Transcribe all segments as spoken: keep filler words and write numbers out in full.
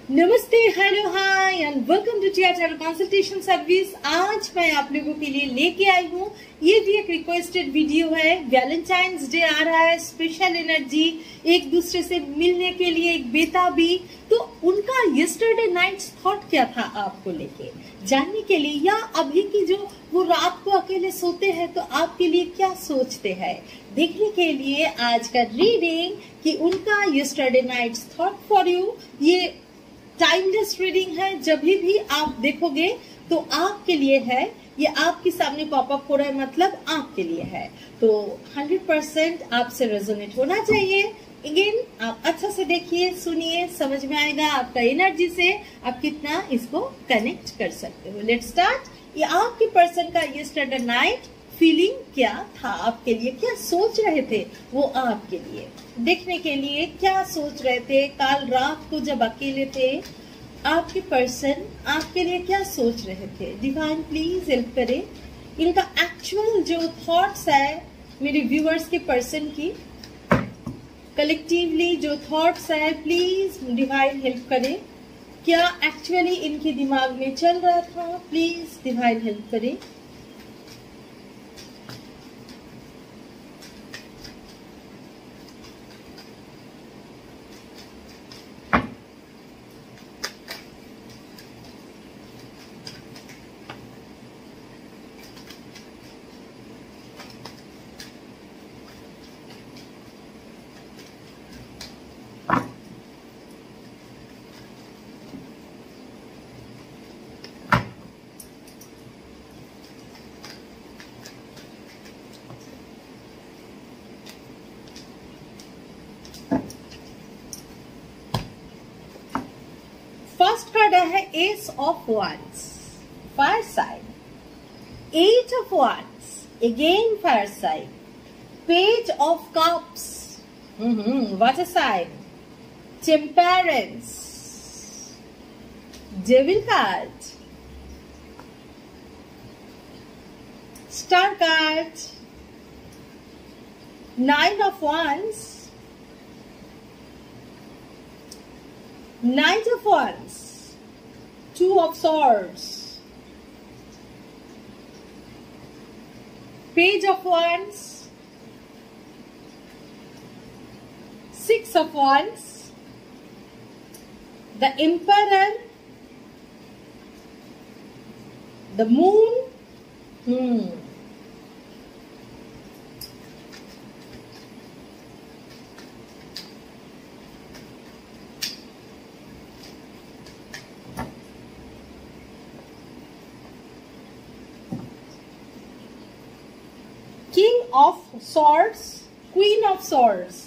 नमस्ते, hello, hi and welcome to TR consultation service. आज मैं आप लोगों के लिए लेके आई हूँ, ये भी एक रिक्वेस्टेड वीडियो है। वैलेंटाइंस डे आ रहा है, स्पेशल एनर्जी, एक दूसरे से मिलने के लिए एक बेताबी। तो उनका यस्टरडे नाइट्स थॉट क्या था आपको लेके जानने के लिए, या अभी की जो वो रात को अकेले सोते हैं तो आपके लिए क्या सोचते हैं, देखने के लिए आज का रीडिंग कि उनका yesterday night's thought for you. ये टाइमलेस रीडिंग है, जब भी आप देखोगे तो आपके लिए है, ये आपके सामने पॉपअप हो रहा है, मतलब आपके लिए है। तो हंड्रेड परसेंट आपसे रेजोनेट होना चाहिए। अगेन आप अच्छा से देखिए, सुनिए, समझ में आएगा आपका एनर्जी से आप कितना इसको कनेक्ट कर सकते हो। Let's start. ये आपके पर्सन का यस्टरडे नाइट फीलिंग क्या था आपके लिए, क्या सोच रहे थे वो आपके लिए, देखने के लिए क्या सोच रहे थे। कल रात को जब अकेले थे आपके पर्सन आपके लिए क्या सोच रहे थे। डिवाइन प्लीज हेल्प करें। इनका एक्चुअल जो थॉट्स है मेरे व्यूअर्स के पर्सन की, कलेक्टिवली जो थॉट्स है, प्लीज डिवाइन हेल्प करें। क्या एक्चुअली इनके दिमाग में चल रहा था, प्लीज डिवाइन हेल्प करें। फर्स्ट कार्ड है ace of wands, fire side, eight of wands, again fire side, page of cups, water side, temperance, devil card, star card, nine of wands, Knight of Wands, Two of Swords, Page of Wands, Six of Wands, the Emperor, the Moon, hmm. King of Swords, Queen of Swords,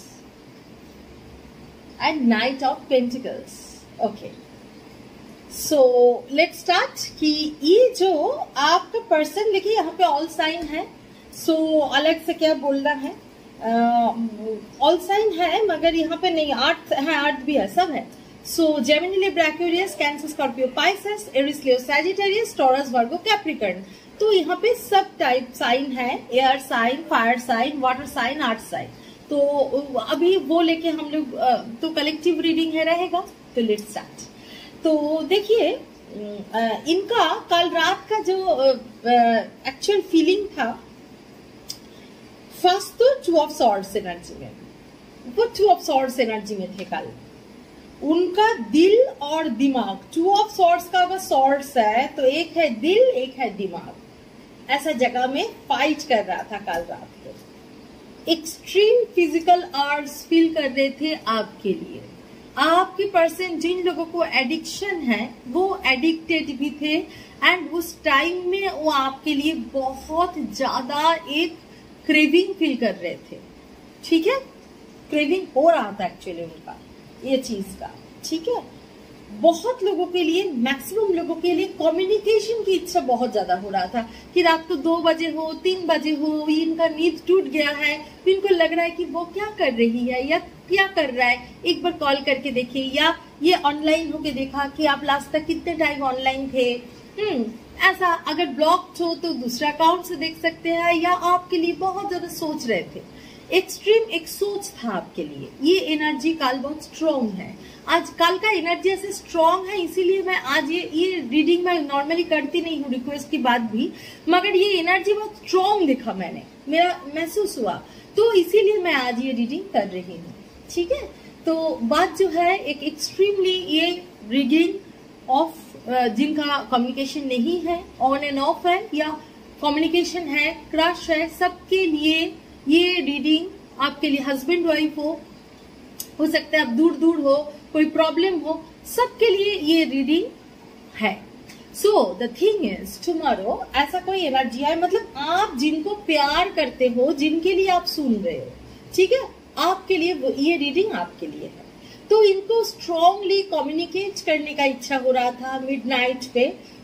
and Knight of Pentacles. Okay, so let's start कि ये जो आपका person, देखिए यहाँ पे all sign है, सो so, अलग से क्या बोलना है, ऑल uh, साइन है मगर यहाँ पे नहीं, आर्ट है, आर्ट भी है, सब है। So Gemini, Libra, Aquarius, Cancer, Scorpio, Pisces, Aries, Leo, Sagittarius, Taurus, Virgo, Capricorn. तो यहाँ पे सब टाइप साइन है, air sign, fire sign, water sign, earth sign. तो अभी वो लेके हम लोग तो कलेक्टिव रीडिंग है रहेगा। तो लेट्स स्टार्ट। तो देखिए इनका कल रात का जो एक्चुअल फीलिंग था, फर्स्ट तो टू ऑफ सॉर्ड्स एनर्जी में, वो टू ऑफ सॉर्ड्स एनर्जी में थे कल। उनका दिल और दिमाग, टू ऑफ सॉर्ड्स का अगर सॉर्ड्स है तो एक है दिल, एक है दिमाग, ऐसा जगह में फाइट कर रहा था कल रात को। एक्सट्रीम फिजिकल आर्ट्स फील कर रहे थे आपके लिए। आपके पर्सन जिन लोगों को एडिक्शन है वो एडिक्टेड भी थे, एंड उस टाइम में वो आपके लिए बहुत ज्यादा एक क्रेविंग फील कर रहे थे। ठीक है, क्रेविंग हो रहा था एक्चुअली उनका ये चीज का। ठीक है, बहुत लोगों के लिए, मैक्सिमम लोगों के लिए कम्युनिकेशन की इच्छा बहुत ज्यादा हो रहा था कि रात को दो बजे हो, तीन बजे हो, इनका नींद टूट गया है, तो इनको लग रहा है कि वो क्या कर रही है या क्या कर रहा है, एक बार कॉल करके देखिए, या ये ऑनलाइन होके देखा कि आप लास्ट तक कितने टाइम ऑनलाइन थे। हम्म ऐसा अगर ब्लॉक्ड हो तो दूसरा अकाउंट से देख सकते हैं, या आपके लिए बहुत ज्यादा सोच रहे थे। एक्सट्रीम एक सोच था आपके लिए। ये एनर्जी कल बहुत स्ट्रॉन्ग है। आज कल का एनर्जी ऐसे स्ट्रॉन्ग है, इसीलिए मैं आज ये ये रीडिंग मैं नॉर्मली करती नहीं हूँ रिक्वेस्ट के बाद भी, मगर ये एनर्जी बहुत स्ट्रॉन्ग दिखा, मैंने मेरा महसूस हुआ, तो इसीलिए मैं आज ये रीडिंग कर रही हूँ। ठीक है, तो बात जो है एक एक्सट्रीमली ये रीडिंग ऑफ जिनका कम्युनिकेशन नहीं है, ऑन एंड ऑफ है, या कम्युनिकेशन है, क्रश है, सबके लिए ये रीडिंग आपके लिए, हस्बैंड वाइफ हो हो सकता है आप दूर दूर हो, कोई प्रॉब्लम हो, सबके लिए ये रीडिंग है। So the thing is tomorrow ऐसा कोई एनर्जी है, मतलब आप जिनको प्यार करते हो, जिनके लिए आप सुन रहे हो, ठीक है, आपके लिए ये रीडिंग आपके लिए है। तो इनको स्ट्रांगली कम्युनिकेट करने का इच्छा हो रहा था मिडनाइट पे,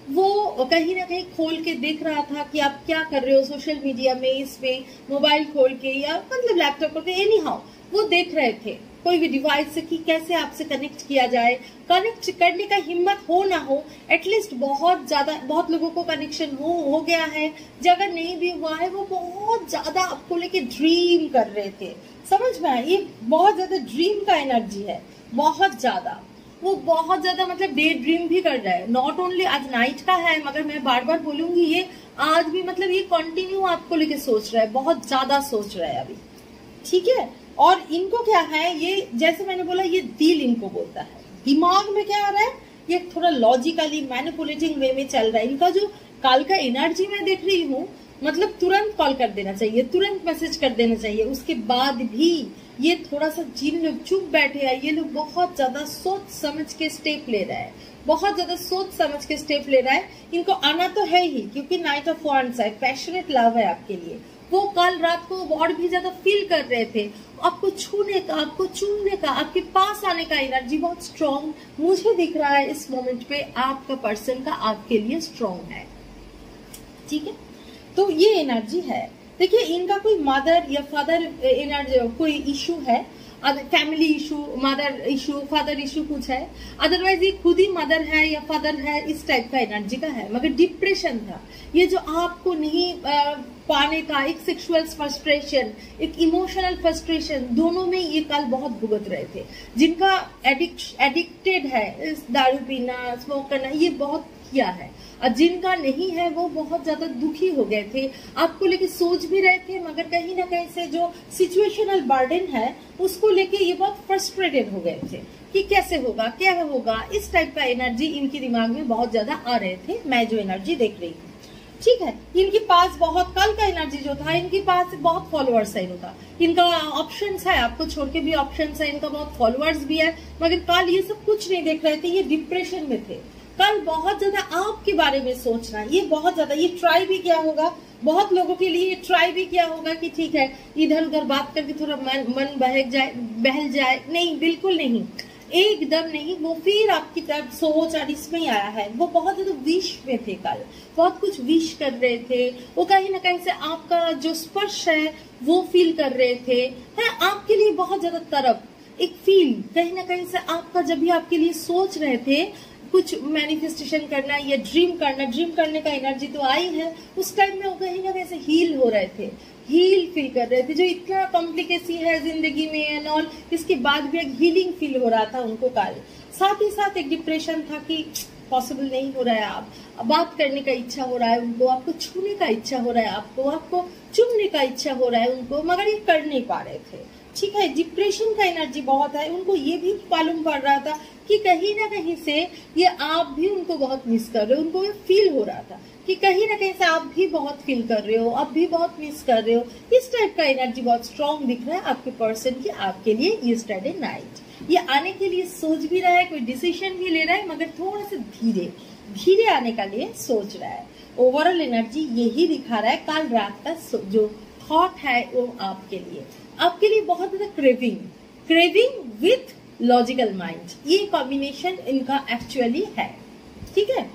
वो कहीं ना कहीं खोल के देख रहा था कि आप क्या कर रहे हो सोशल मीडिया में, इसमें मोबाइल खोल के या मतलब लैपटॉप खोल के, एनी हाउ वो देख रहे थे कोई भी डिवाइस से कि कैसे आपसे कनेक्ट किया जाए। कनेक्ट करने का हिम्मत हो ना हो, एटलीस्ट बहुत ज्यादा, बहुत लोगों को कनेक्शन हो हो गया है, जगह नहीं भी हुआ है, वो बहुत ज्यादा आपको लेके ड्रीम कर रहे थे। समझ में आया, ये बहुत ज्यादा ड्रीम का एनर्जी है, बहुत ज्यादा, वो बहुत ज्यादा मतलब डे ड्रीम भी कर रहा है। नॉट ओनली आज नाइट का है, मगर मैं बार बार बोलूंगी ये आज भी, मतलब ये कंटिन्यू आपको लेके सोच रहा है, बहुत ज्यादा सोच रहा है अभी। ठीक है, और इनको क्या है, ये जैसे मैंने बोला, ये दिल इनको बोलता है, दिमाग में क्या आ रहा है, ये थोड़ा लॉजिकली मैनिपुलेटिंग वे में चल रहा है। इनका जो काल का एनर्जी मैं देख रही हूँ, मतलब तुरंत कॉल कर देना चाहिए, तुरंत मैसेज कर देना चाहिए, उसके बाद भी ये थोड़ा सा, जिन लोग चुप बैठे हैं, ये लोग बहुत ज्यादा सोच समझ के स्टेप ले रहा है, बहुत ज्यादा सोच समझ के स्टेप ले रहा है। इनको आना तो है ही, क्योंकि नाइट ऑफ वांड्स है, पैशनेट लव है आपके लिए। वो कल रात को और भी ज्यादा फील कर रहे थे, आपको छूने का, आपको चूमने का, आपके पास आने का एनर्जी बहुत स्ट्रॉन्ग मुझे दिख रहा है इस मोमेंट पे। आपका पर्सन का आपके लिए स्ट्रॉन्ग है। ठीक है, तो ये एनर्जी है। देखिए, इनका कोई मदर या फादर एनर्जी, कोई इशू है, family issue, mother issue, father issue कुछ है, अदरवाइज ये खुद ही मदर है या फादर है, इस टाइप का एनर्जी का है। मगर डिप्रेशन था ये, जो आपको नहीं आ, पाने का, एक सेक्सुअल फ्रस्ट्रेशन, एक इमोशनल फ्रस्ट्रेशन, दोनों में ये कल बहुत भुगत रहे थे। जिनका एडिक्ट एडिक्टेड है, इस दारू पीना, स्मोक करना, ये बहुत किया है, और जिनका नहीं है वो बहुत ज्यादा दुखी हो गए थे, आपको लेके सोच भी रहे थे, मगर कहीं ना कहीं से जो सिचुएशनल बर्डन है उसको लेके ये बहुत फ्रस्ट्रेटेड हो गए थे कि कैसे होगा, क्या होगा, इस टाइप का एनर्जी इनके दिमाग में बहुत ज्यादा आ रहे थे, मैं जो एनर्जी देख रही हूँ। ठीक है, इनके पास बहुत, कल का एनर्जी जो था, इनके पास बहुत फॉलोअर्स है, इनका इनका ऑप्शंस है, आपको छोड़ के भी ऑप्शंस है, इनका बहुत फॉलोअर्स भी है, मगर कल ये सब कुछ नहीं देख रहे थे, ये डिप्रेशन में थे। कल बहुत ज्यादा आपके बारे में सोचना, ये बहुत ज्यादा, ये ट्राई भी किया होगा, बहुत लोगों के लिए ये ट्राई भी किया होगा कि ठीक है इधर उधर बात करके थोड़ा मन मन बहक जाए, बहल जाए, नहीं, बिल्कुल नहीं, एकदम नहीं। वो फिर आपकी तरफ सोच और इसमें ही आया है। वो बहुत ज्यादा विश में थे कल, बहुत कुछ विश कर रहे थे, वो कहीं ना कहीं से आपका जो स्पर्श है वो फील कर रहे थे, है आपके लिए बहुत ज्यादा तरफ, एक फील कहीं ना कहीं से आपका, जब भी आपके लिए सोच रहे थे कुछ मैनिफेस्टेशन करना या ड्रीम करना, ड्रीम करने का एनर्जी तो आई है, उस टाइम में वो कहीं ना कहीं से हील हो रहे थे, हील फील कर रहे थे। जो इतना कॉम्प्लिकेसी है जिंदगी में एंड ऑल, इसके बाद भी एक हीलिंग फील हो रहा था उनको कल। साथ ही साथ एक डिप्रेशन था कि पॉसिबल नहीं हो रहा है, आप बात करने का इच्छा हो रहा है उनको, आपको छूने का इच्छा हो रहा है, आपको आपको चुमने का इच्छा हो रहा है उनको, मगर ये कर नहीं पा रहे थे। ठीक है, डिप्रेशन का एनर्जी बहुत है, उनको ये भी मालूम पड़ रहा था कि कहीं ना कहीं से ये आप भी उनको बहुत मिस कर रहे हो, उनको ये फील हो रहा था कि कहीं ना कहीं से आप भी बहुत फील कर रहे हो, आप भी बहुत मिस कर रहे हो। इस टाइप का एनर्जी बहुत स्ट्रॉन्ग दिख रहा है आपके पर्सन की आपके लिए यस्टरडे नाइट। ये आने के लिए सोच भी रहा है, कोई डिसीजन भी ले रहा है, मगर थोड़ा सा धीरे धीरे आने का लिए सोच रहा है। ओवरऑल एनर्जी यही दिखा रहा है, कल रात का जो थॉट है वो आपके लिए आपके लिए बहुत ज्यादा craving craving with logical mind, ये कॉम्बिनेशन इनका एक्चुअली है। ठीक है,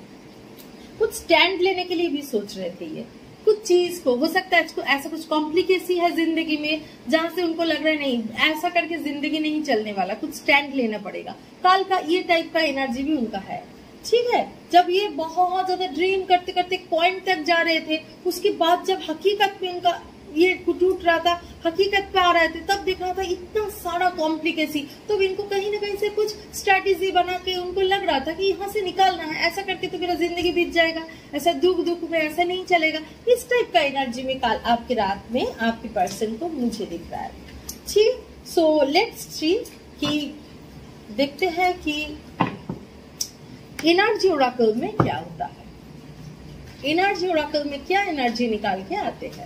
कुछ स्टैंड लेने के लिए भी सोच रहे थे ये, कुछ चीज को, हो सकता है इसको ऐसा कुछ कॉम्प्लिकेसी है जिंदगी में जहां से उनको लग रहा है नहीं, ऐसा करके जिंदगी नहीं चलने वाला, कुछ स्टैंड लेना पड़ेगा। कल का ये टाइप का एनर्जी भी उनका है। ठीक है, जब ये बहुत ज्यादा ड्रीम करते करते पॉइंट तक जा रहे थे, उसके बाद जब हकीकत में उनका ये टूट रहा था, हकीकत पे आ रहे थे, तब देख रहा था इतना सारा कॉम्प्लिकेसी। तो इनको कहीं ना कहीं से कुछ स्ट्रैटेजी बना के उनको लग रहा था कि यहाँ से निकालना है, ऐसा करके तो मेरा जिंदगी बीत जाएगा, ऐसा दुख दुख में ऐसा नहीं चलेगा। इस टाइप का एनर्जी में काल आपकी रात में आपके पर्सन को मुझे दिख रहा है। ठीक, सो लेट्स सी कि देखते हैं कि एनर्जी ओराकल में क्या होता है। एनर्जी ओराकल में क्या एनर्जी निकाल के आते हैं।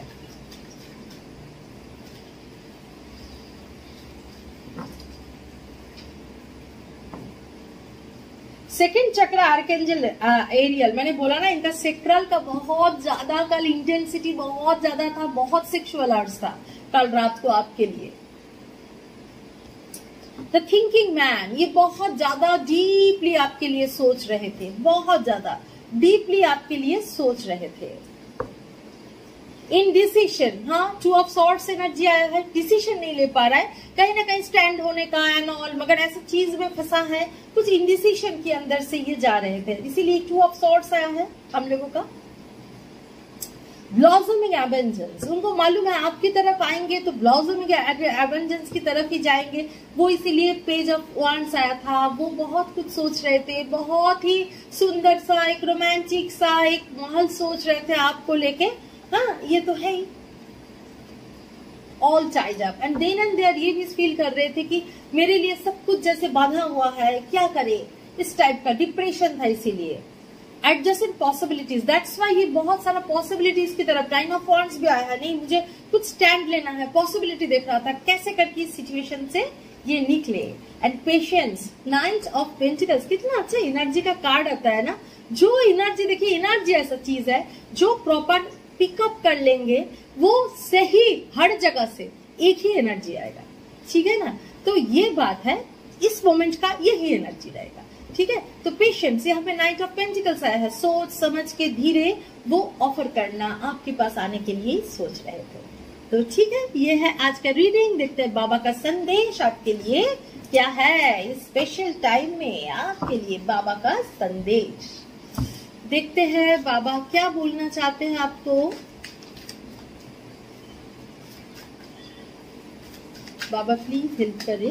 सेकेंड चक्र आर्कएंजल एरियल, मैंने बोला ना इनका सेक्रल का बहुत ज्यादा कल इंटेंसिटी बहुत ज्यादा था, बहुत सेक्सुअल अर्ज था कल रात को आपके लिए। द थिंकिंग मैन, ये बहुत ज्यादा डीपली आपके लिए सोच रहे थे, बहुत ज्यादा डीपली आपके लिए सोच रहे थे। इन डिसीशन, हाँ टू ऑफ सॉर्ड्स एनर्जी आया है, डिसीशन नहीं ले पा रहा है, कहीं ना कहीं स्टैंड होने का एंड ऑल, मगर ऐसी चीज में फंसा है, कुछ इंडिसीशन के अंदर से ये जा रहे थे, इसीलिए टू ऑफ सॉर्ड्स आया है हम लोगों का। ब्लॉसमिंग एवेंजेंस, उनको मालूम है आपकी तरफ आएंगे तो ब्लॉसमिंग एवेंजेंस की तरफ ही जाएंगे, वो इसीलिए पेज ऑफ वांड्स आया था। वो बहुत कुछ सोच रहे थे, बहुत ही सुंदर सा एक रोमांटिक सा एक महल सोच रहे थे आपको लेके। हाँ ये तो है ही, all tied up and then and there ये भी फील कर रहे थे कि मेरे लिए सब कुछ जैसे बांधा हुआ है, क्या करे, इस टाइप का डिप्रेशन था। इसीलिए एडजस्टेड पॉसिबिलिटीज, दैट्स व्हाई ये बहुत सारा पॉसिबिलिटीज की तरफ, नाइन ऑफ वांड्स भी आया, नहीं मुझे कुछ स्टैंड लेना है, पॉसिबिलिटी देख रहा था कैसे करके इस सिचुएशन से ये निकले। And patience, knight of pentacles, कितना अच्छा एनर्जी का कार्ड आता है ना। जो एनर्जी, देखिए एनर्जी ऐसा चीज है जो प्रॉपर पिकअप कर लेंगे, वो सही हर जगह से एक ही एनर्जी आएगा, ठीक है ना। तो ये बात है, इस मोमेंट का यही एनर्जी रहेगा, ठीक है। तो पेशेंस, यहाँ पे नाइट ऑफ पेंटिकल्स आया है, सोच समझ के धीरे वो ऑफर करना आपके पास आने के लिए सोच रहे थे। तो ठीक है, ये है आज का रीडिंग। देखते हैं बाबा का संदेश आपके लिए क्या है इस स्पेशल टाइम में, आपके लिए बाबा का संदेश। देखते हैं बाबा क्या बोलना चाहते हैं आपको। बाबा प्लीज हेल्प करें।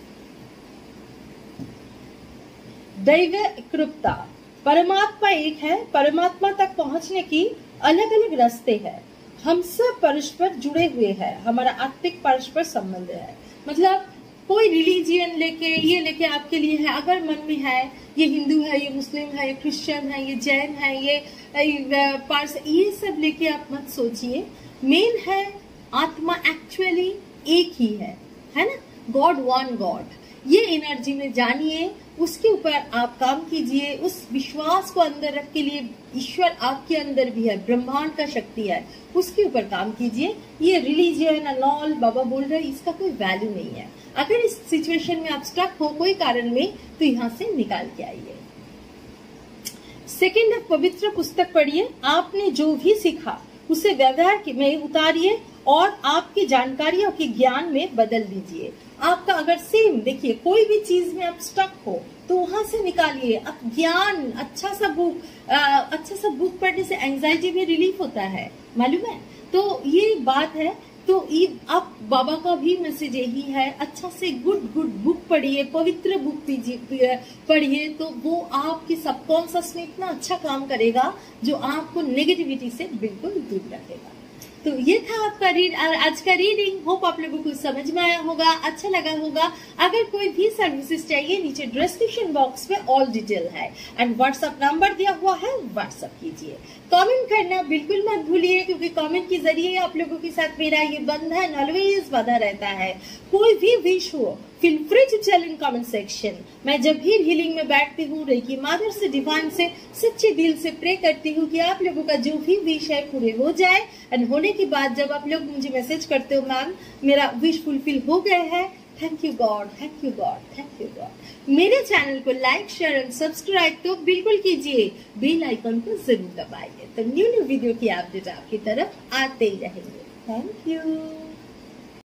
दैव कृपता, परमात्मा एक है, परमात्मा तक पहुंचने की अलग अलग रास्ते हैं, हम सब परस्पर जुड़े हुए हैं, हमारा आत्मिक परस्पर संबंध है। मतलब कोई रिलीजियन लेके ये लेके आपके लिए है, अगर मन में है ये हिंदू है, ये मुस्लिम है, ये क्रिश्चियन है, ये जैन है, ये पार्स, ये सब लेके आप मत सोचिए। मेन है आत्मा एक्चुअली एक ही है, है ना, गॉड वन गॉड। ये एनर्जी में जानिए, उसके ऊपर आप काम कीजिए, उस विश्वास को अंदर रख के लिए ईश्वर आपके अंदर भी है, ब्रह्मांड का शक्ति है, उसके ऊपर काम कीजिए। ये रिलीजियन एंड ऑल बाबा बोल रहे हैं, इसका कोई वैल्यू नहीं है। अगर इस सिचुएशन में आप स्टक हो कोई कारण में, तो यहाँ से निकाल के आइए। सेकेंड, पवित्र पुस्तक पढ़िए, आपने जो भी सीखा उसे व्यवहार में उतारिए और आपकी जानकारियों के ज्ञान में बदल दीजिए। आपका अगर सेम, देखिए कोई भी चीज में आप स्टक हो तो वहां से निकालिए। अब ज्ञान, अच्छा सा बुक, अच्छा सा बुक पढ़ने से एंजाइटी में रिलीफ होता है, मालूम है। तो ये बात है। तो ये आप बाबा का भी मैसेज यही है, अच्छा से गुड गुड बुक पढ़िए, पवित्र बुक पढ़िए, तो वो आपके सबकॉन्शियस में इतना अच्छा काम करेगा जो आपको नेगेटिविटी से बिल्कुल दूर रखेगा। तो ये था आपका रीड आज का रीडिंग। होप आप लोगों को समझ में आया होगा, अच्छा लगा होगा। अगर कोई भी सर्विसेज चाहिए, नीचे डिस्क्रिप्शन बॉक्स में ऑल डिटेल है एंड व्हाट्सएप नंबर दिया हुआ है, व्हाट्सएप कीजिए। कमेंट करना बिल्कुल मत भूलिए, क्योंकि कमेंट के जरिए आप लोगों के साथ मेरा ये बंधन ऑलवेज बंधा रहता है। कोई भी विश हो, feel free to tell in comment section. मैं जब भी हीलिंग में बैठती हूँ, रेकी मादर से, डिवाइन से सच्चे दिल से प्रे करती हूँ कि आप लोगों का जो भी विश है पूरे हो जाए। एंड होने के बाद जब आप लोग मुझे मैसेज करते हो, मैम मेरा विश फुलफिल हो गया है, thank you God, thank you God, thank you God. मेरे चैनल को लाइक, शेयर एंड सब्सक्राइब तो बिल्कुल कीजिए, बेल आइकन को जरूर दबाइए, तो न्यू न्यू वीडियो की अपडेट आपकी तरफ आते ही रहेंगे। Thank you.